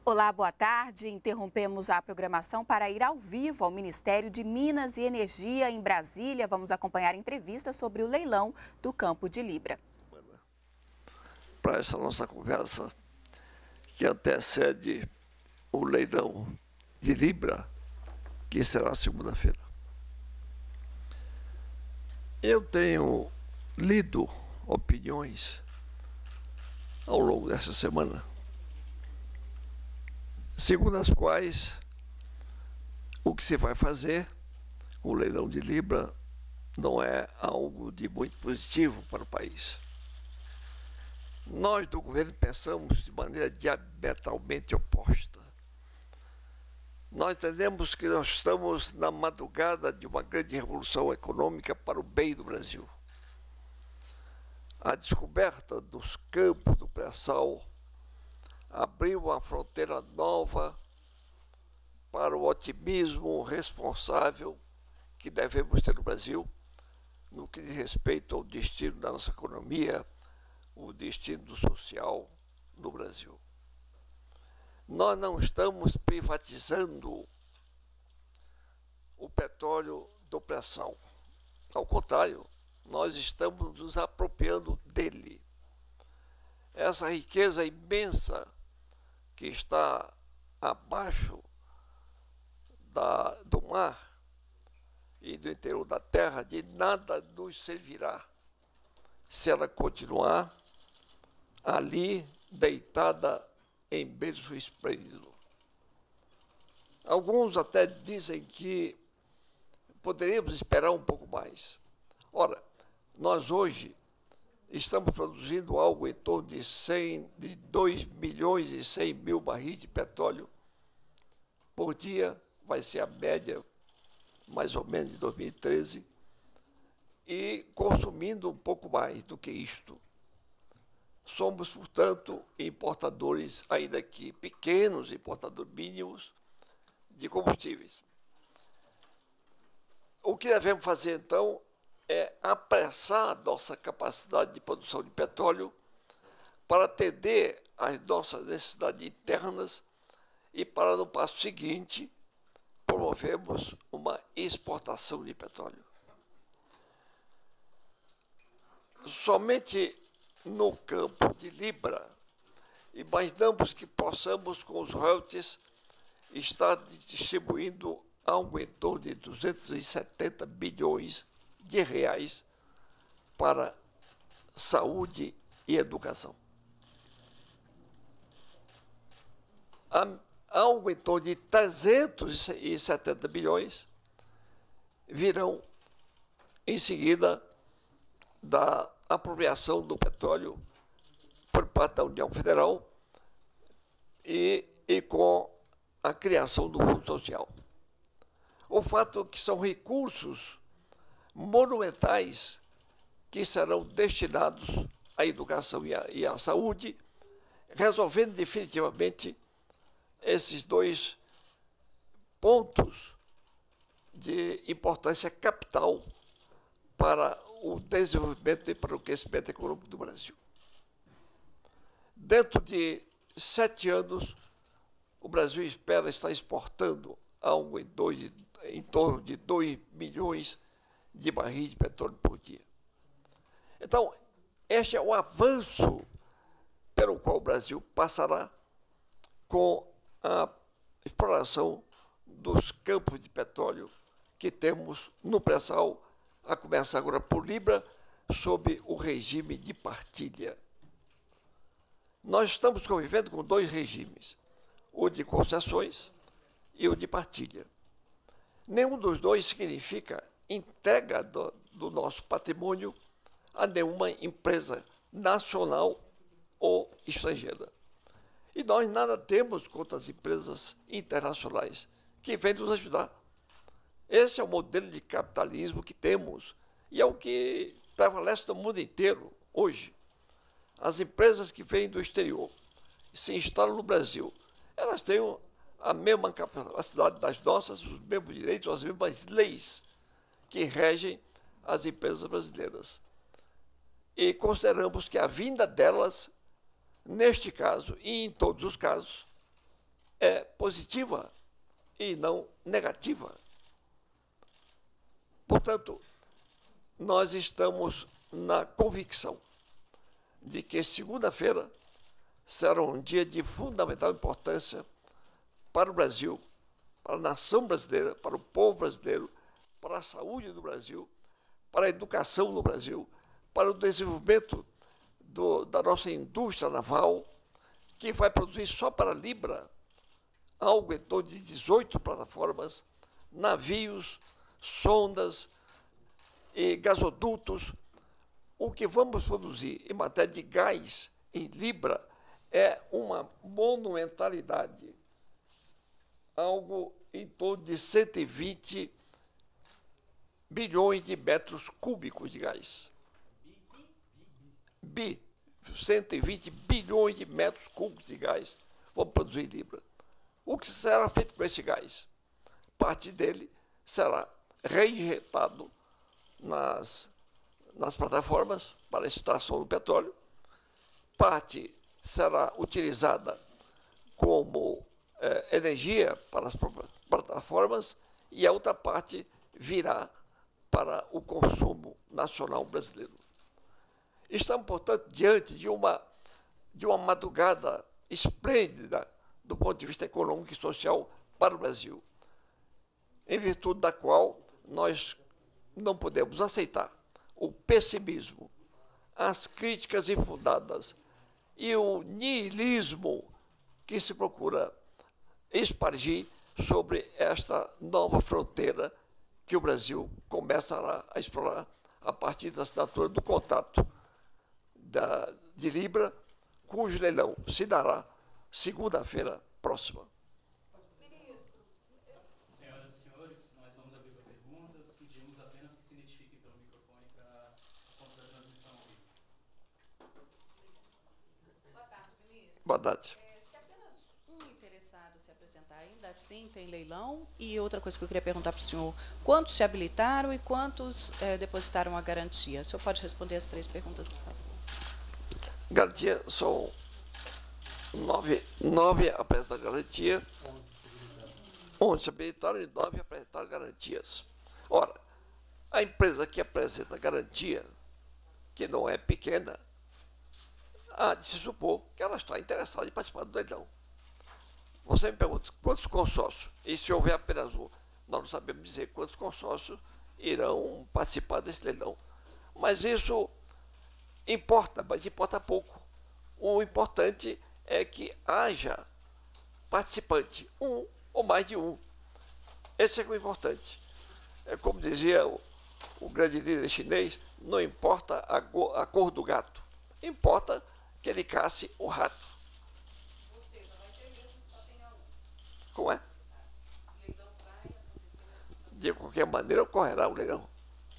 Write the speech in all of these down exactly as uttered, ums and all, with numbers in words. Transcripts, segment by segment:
Olá, boa tarde. Interrompemos a programação para ir ao vivo ao Ministério de Minas e Energia em Brasília. Vamos acompanhar a entrevista sobre o leilão do Campo de Libra. Para essa nossa conversa, que antecede o leilão de Libra, que será segunda-feira. Eu tenho lido opiniões ao longo dessa semana, segundo as quais o que se vai fazer com o leilão de Libra não é algo de muito positivo para o país. Nós do governo pensamos de maneira diametralmente oposta. Nós entendemos que nós estamos na madrugada de uma grande revolução econômica para o bem do Brasil. A descoberta dos campos do pré-sal abriu uma fronteira nova para o otimismo responsável que devemos ter no Brasil no que diz respeito ao destino da nossa economia, o destino social no Brasil. Nós não estamos privatizando o petróleo do pré-sal. Ao contrário, nós estamos nos apropriando dele. Essa riqueza imensa que está abaixo da, do mar e do interior da terra, de nada nos servirá se ela continuar ali deitada em berço esplêndido. Alguns até dizem que poderíamos esperar um pouco mais. Ora, nós hoje estamos produzindo algo em torno de, cem, de dois milhões e cem mil barris de petróleo por dia, vai ser a média mais ou menos de dois mil e treze, e consumindo um pouco mais do que isto. Somos, portanto, importadores, ainda que pequenos, importadores mínimos de combustíveis. O que devemos fazer, então, é apressar a nossa capacidade de produção de petróleo para atender às nossas necessidades internas e para, no passo seguinte, promovermos uma exportação de petróleo. Somente no campo de Libra, imaginamos que possamos, com os royalties, estar distribuindo algo em torno de duzentos e setenta bilhões de reais para saúde e educação. Algo em torno de trezentos e setenta bilhões virão em seguida da apropriação do petróleo por parte da União Federal e, e com a criação do Fundo Social. O fato é que são recursos monumentais que serão destinados à educação e à, e à saúde, resolvendo definitivamente esses dois pontos de importância capital para o desenvolvimento e para o crescimento econômico do Brasil. Dentro de sete anos, o Brasil espera estar exportando algo em, dois, em torno de dois milhões de barris de petróleo por dia. Então, este é o avanço pelo qual o Brasil passará com a exploração dos campos de petróleo que temos no pré-sal, a começar agora por Libra, sob o regime de partilha. Nós estamos convivendo com dois regimes, o de concessões e o de partilha. Nenhum dos dois significa entrega do, do nosso patrimônio a nenhuma empresa nacional ou estrangeira. E nós nada temos contra as empresas internacionais que vêm nos ajudar. Esse é o modelo de capitalismo que temos e é o que prevalece no mundo inteiro hoje. As empresas que vêm do exterior e se instalam no Brasil, elas têm a mesma capacidade das nossas, os mesmos direitos, as mesmas leis que regem as empresas brasileiras. E consideramos que a vinda delas, neste caso e em todos os casos, é positiva e não negativa. Portanto, nós estamos na convicção de que segunda-feira será um dia de fundamental importância para o Brasil, para a nação brasileira, para o povo brasileiro, para a saúde do Brasil, para a educação no Brasil, para o desenvolvimento do, da nossa indústria naval, que vai produzir só para a Libra algo em torno de dezoito plataformas, navios, sondas e gasodutos. O que vamos produzir em matéria de gás em Libra é uma monumentalidade, algo em torno de cento e vinte bilhões de metros cúbicos de gás. Bi, cento e vinte bilhões de metros cúbicos de gás vamos produzir em Libra. O que será feito com esse gás? Parte dele será reinjetado nas, nas plataformas para a extração do petróleo, parte será utilizada como eh, energia para as plataformas e a outra parte virá para o consumo nacional brasileiro. Estamos, portanto, diante de uma, de uma madrugada esplêndida do ponto de vista econômico e social para o Brasil, em virtude da qual nós não podemos aceitar o pessimismo, as críticas infundadas e o niilismo que se procura espargir sobre esta nova fronteira que o Brasil começará a explorar a partir da assinatura do contrato da, de Libra, cujo leilão se dará segunda-feira próxima. Senhoras e senhores, nós vamos abrir para perguntas. Pedimos apenas que se identifiquem pelo microfone para conta da transmissão ao vivo. Boa tarde, ministro. Boa tarde. É, se apenas um interessado se apresentar, ainda assim tem leilão? E outra coisa que eu queria perguntar para o senhor, quantos se habilitaram e quantos é, depositaram a garantia? O senhor pode responder as três perguntas, por favor? Garantia são nove, nove apresentaram garantia, onze se habilitaram e nove apresentaram garantias. Ora, a empresa que apresenta garantia, que não é pequena, há de se supor que ela está interessada em participar do leilão. Você me pergunta quantos consórcios, e se houver apenas um, nós não sabemos dizer quantos consórcios irão participar desse leilão. Mas isso importa, mas importa pouco. O importante é que haja participante, um ou mais de um. Esse é o importante. É como dizia o, o grande líder chinês, não importa a, go, a cor do gato, importa que ele casse o rato. Ou seja, vai ter mesmo que só tenha um. Como é? O leilão vai acontecer mesmo que só tenha um. De qualquer maneira, ocorrerá o leilão.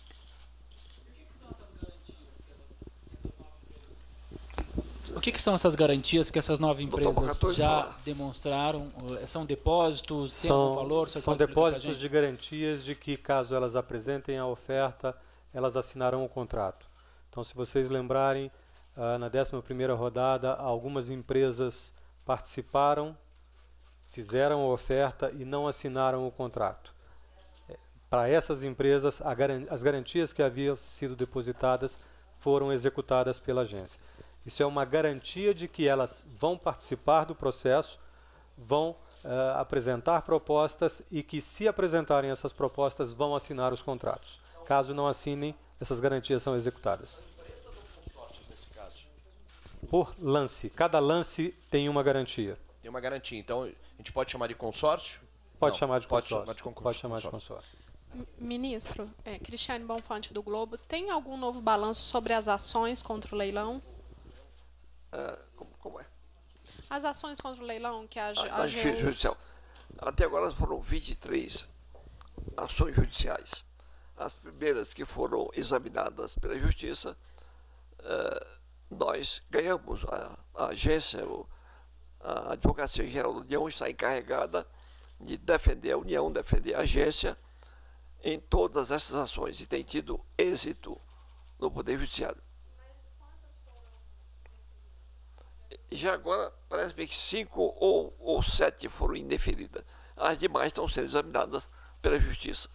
O que, que são essas garantias que essas nove Doutor empresas Bocato, já falar. demonstraram? São depósitos? Tem São, algum valor? Você são pode explicar pra depósitos gente? de garantias de que, caso elas apresentem a oferta, elas assinarão o contrato. Então, se vocês lembrarem, ah, na décima primeira rodada, algumas empresas participaram, fizeram a oferta e não assinaram o contrato. Para essas empresas, a garan- as garantias que haviam sido depositadas foram executadas pela agência. Isso é uma garantia de que elas vão participar do processo, vão uh, apresentar propostas e que, se apresentarem essas propostas, vão assinar os contratos. Caso não assinem, essas garantias são executadas. Por lance. Cada lance tem uma garantia. Tem uma garantia. Então, a gente pode chamar de consórcio? Pode Não, chamar de pode consórcio. chamar de concurso, Pode chamar de consórcio. consórcio. Ministro, é, Cristiane Bonfante do Globo, tem algum novo balanço sobre as ações contra o leilão? Ah, como, como é? As ações contra o leilão que a, A, a a AGU... justiça judicial. Até agora foram vinte e três ações judiciais. As primeiras que foram examinadas pela Justiça, eh, nós ganhamos. A, a agência, o, a Advocacia Geral da União está encarregada de defender a União, defender a agência em todas essas ações e tem tido êxito no Poder Judiciário. e já agora parece-me que cinco ou, ou sete foram indeferidas. As demais estão sendo examinadas pela Justiça.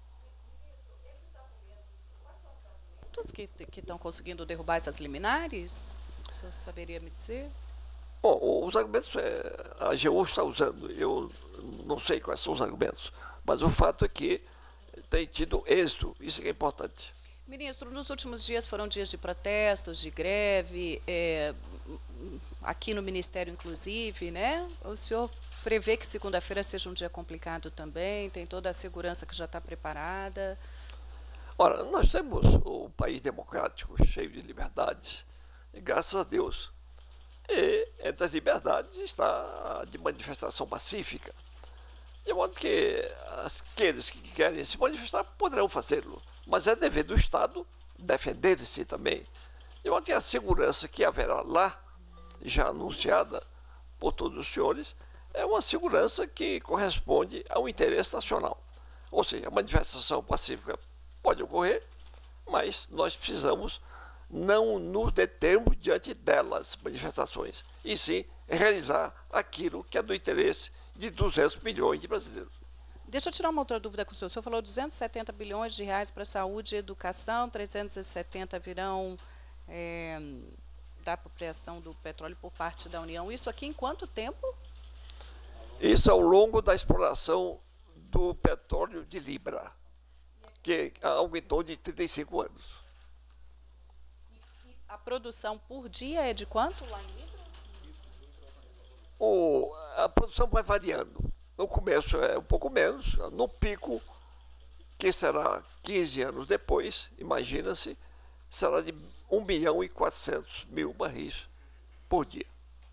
Quantos que que estão conseguindo derrubar essas liminares? O senhor saberia me dizer? Bom, os argumentos é, a G U está usando, eu não sei quais são os argumentos, mas o fato é que tem tido êxito, isso é importante. Ministro, nos últimos dias foram dias de protestos, de greve, é, aqui no Ministério, inclusive, né? O senhor prevê que segunda-feira seja um dia complicado também? Tem toda a segurança que já está preparada? Ora, nós temos um país democrático, cheio de liberdades, e graças a Deus. E entre as liberdades está a de manifestação pacífica. De modo que aqueles que querem se manifestar poderão fazê-lo, mas é dever do Estado defender-se também. De modo que a segurança que haverá lá, já anunciada por todos os senhores, é uma segurança que corresponde ao interesse nacional. Ou seja, a manifestação pacífica pode ocorrer, mas nós precisamos não nos determos diante delas, manifestações, e sim realizar aquilo que é do interesse de duzentos milhões de brasileiros. Deixa eu tirar uma outra dúvida com o senhor. O senhor falou duzentos e setenta bilhões de reais para saúde e educação, trezentos e setenta virão é, da apropriação do petróleo por parte da União. Isso aqui em quanto tempo? Isso ao longo da exploração do petróleo de Libra, que aumentou de trinta e cinco anos. A produção por dia é de quanto lá em Libra? O, a produção vai variando. No começo é um pouco menos, no pico, que será quinze anos depois, imagina-se, será de um milhão e quatrocentos mil barris por dia.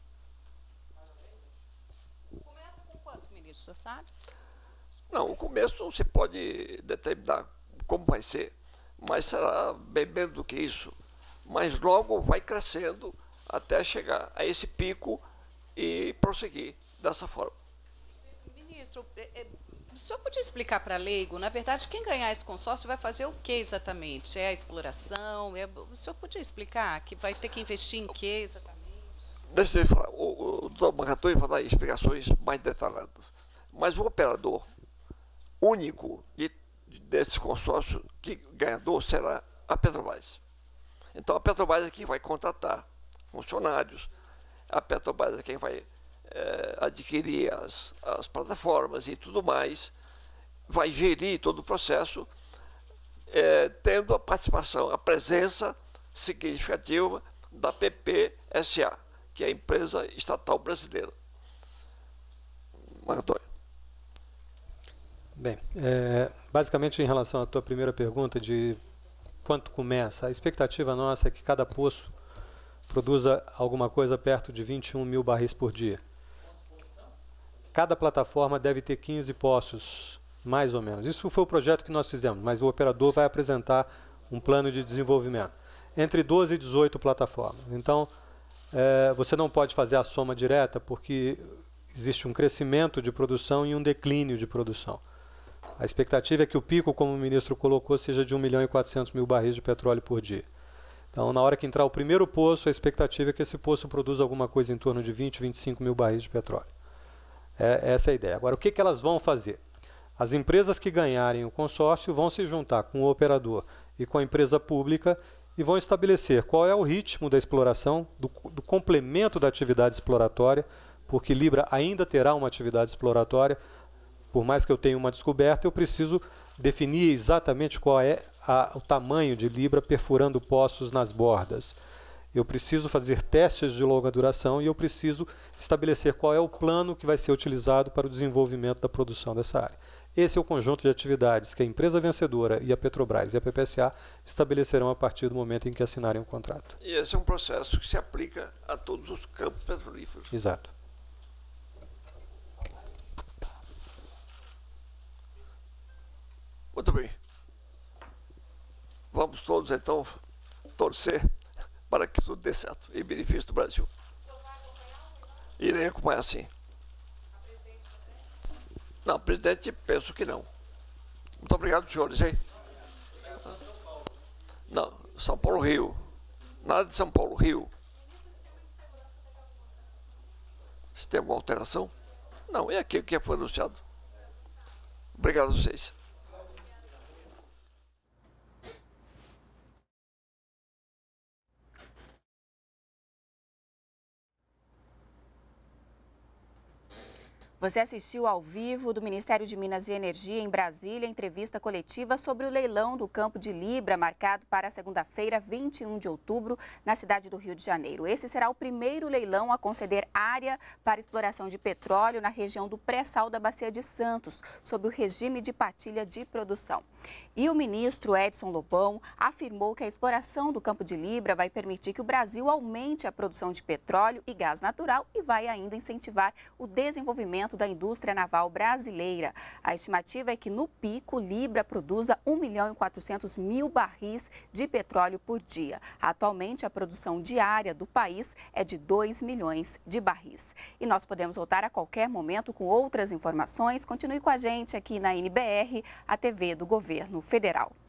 Começa com quanto, ministro? O senhor sabe? Não, o começo não se pode determinar como vai ser, mas será bem menos do que isso. Mas logo vai crescendo até chegar a esse pico e prosseguir dessa forma. Ministro, é, é, o senhor podia explicar para leigo, na verdade, quem ganhar esse consórcio vai fazer o que exatamente? É a exploração? É, o senhor podia explicar que vai ter que investir em que exatamente? Deixa eu falar, o, o doutor Marcatori vai dar explicações mais detalhadas, mas o operador único de, desse consórcio, que ganhador será a Petrobras. Então, a Petrobras é quem vai contratar funcionários, a Petrobras é quem vai é, adquirir as, as plataformas e tudo mais, vai gerir todo o processo, é, tendo a participação, a presença significativa da P P S A, que é a empresa estatal brasileira. Marcatori. Bem, é, basicamente em relação à tua primeira pergunta de quanto começa, a expectativa nossa é que cada poço produza alguma coisa perto de vinte e um mil barris por dia. Cada plataforma deve ter quinze poços, mais ou menos. Isso foi o projeto que nós fizemos, mas o operador vai apresentar um plano de desenvolvimento. Entre doze e dezoito plataformas. Então, é, você não pode fazer a soma direta porque existe um crescimento de produção e um declínio de produção. A expectativa é que o pico, como o ministro colocou, seja de um milhão e quatrocentos mil barris de petróleo por dia. Então, na hora que entrar o primeiro poço, a expectativa é que esse poço produza alguma coisa em torno de vinte, vinte e cinco mil barris de petróleo. É, essa é a ideia. Agora, o que, que elas vão fazer? As empresas que ganharem o consórcio vão se juntar com o operador e com a empresa pública e vão estabelecer qual é o ritmo da exploração, do, do complemento da atividade exploratória, porque Libra ainda terá uma atividade exploratória. Por mais que eu tenha uma descoberta, eu preciso definir exatamente qual é a, o tamanho de Libra perfurando poços nas bordas. Eu preciso fazer testes de longa duração e eu preciso estabelecer qual é o plano que vai ser utilizado para o desenvolvimento da produção dessa área. Esse é o conjunto de atividades que a empresa vencedora e a Petrobras e a P P S A estabelecerão a partir do momento em que assinarem o contrato. E esse é um processo que se aplica a todos os campos petrolíferos. Exato. Muito bem. Vamos todos, então, torcer para que tudo dê certo, em benefício do Brasil. Irei acompanhar, sim. Não, presidente, penso que não. Muito obrigado, senhores, hein? Não, São Paulo, Rio. Nada de São Paulo, Rio. tem alguma alteração? Não, é aquilo que foi anunciado. Obrigado a vocês. Você assistiu ao vivo do Ministério de Minas e Energia em Brasília, entrevista coletiva sobre o leilão do Campo de Libra, marcado para segunda-feira, vinte e um de outubro, na cidade do Rio de Janeiro. Esse será o primeiro leilão a conceder área para exploração de petróleo na região do pré-sal da Bacia de Santos, sob o regime de partilha de produção. E o ministro Edson Lobão afirmou que a exploração do Campo de Libra vai permitir que o Brasil aumente a produção de petróleo e gás natural e vai ainda incentivar o desenvolvimento da indústria naval brasileira. A estimativa é que no pico, Libra produza um milhão e quatrocentos mil barris de petróleo por dia. Atualmente, a produção diária do país é de dois milhões de barris. E nós podemos voltar a qualquer momento com outras informações. Continue com a gente aqui na N B R, a T V do Governo Federal.